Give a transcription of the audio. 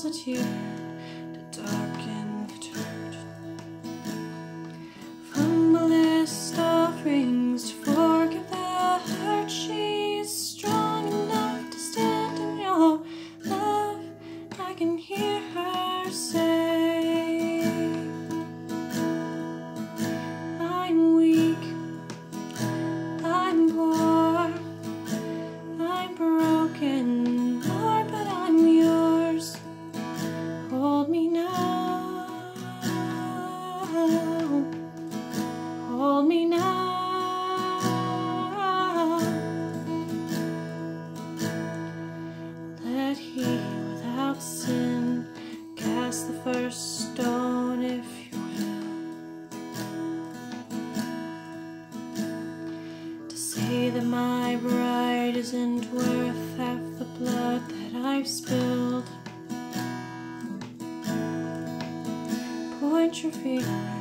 solitude to darken the church. From a list of rings to forgive the hurt, she's strong enough to stand in your love. I can hear her say, I'm weak, I'm poor, I'm broken, Lord, but I'm yours. Hold me now, hold me now. Let he without sin cast the first stone, if you will. To say that my bride isn't worth half the blood that I've spilled. Point your finger